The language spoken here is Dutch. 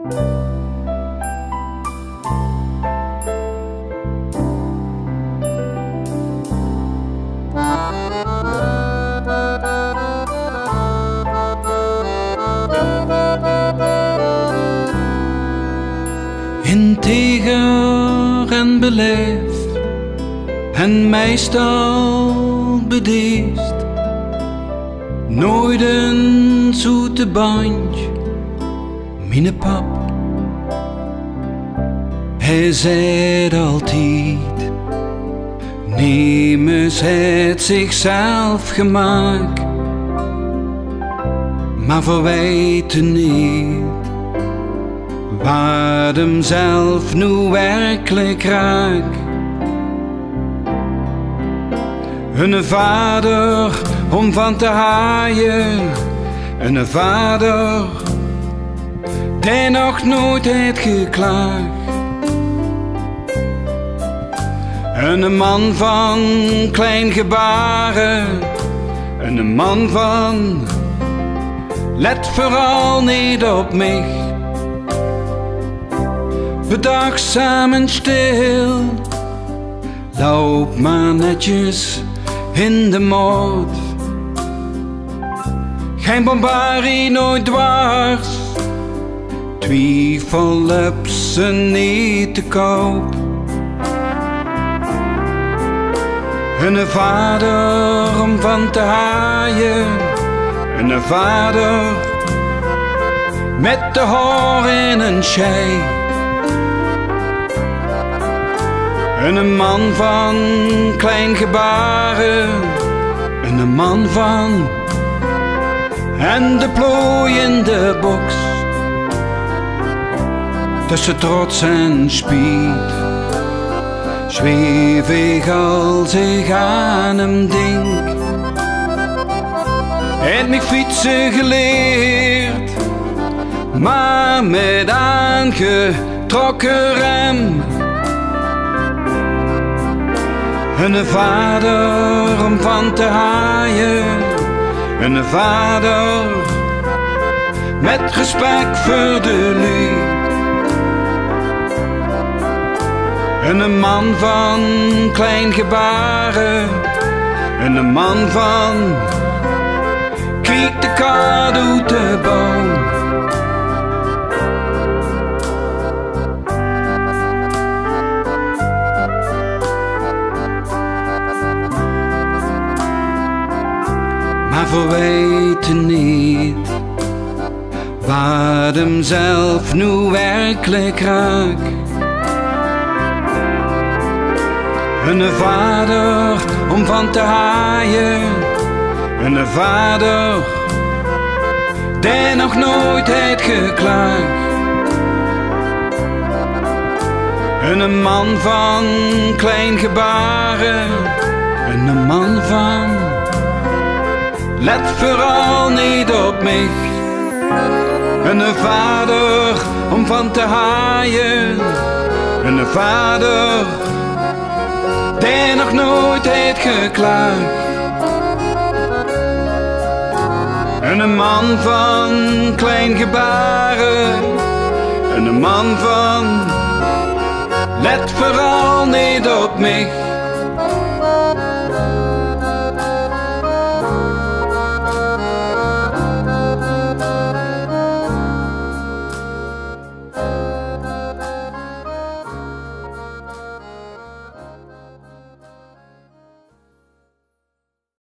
Integer en beleefd en meestal bedeesd, nooit een zoete bandje, mijn pap. Hij zei altijd, neem eens het zichzelf gemaakt, maar verwijten niet wat hem zelf nu werkelijk raakt. Een vader om van te haaien, een vader die nog nooit heeft geklaagd. Een man van klein gebaren, een man van let vooral niet op mij. Bedachtzaam en stil, loop maar netjes in de moord. Geen bombarie nooit dwars, twijfel heb ze niet te koop. Een vader om van te haaien, een vader met de hoor in een schei. Een man van klein gebaren, een man van en de plooi in de box. Tussen trots en spiet zweef ik als ik aan hem denk. Het me fietsen geleerd, maar met aangetrokken rem. Een vader om van te haaien, een vader met respect voor de lui. Een man van klein gebaren, een man van kijk de kaart uit de boom. Maar we weten niet wat hem zelf nu werkelijk raakt. Een vader om van te haaien, een vader die nog nooit heeft geklaagd. Een man van klein gebaren, een man van let vooral niet op mij. Een vader om van te haaien, een vader die nog nooit heeft geklaagd. Een man van klein gebaren, een man van let vooral niet op mij.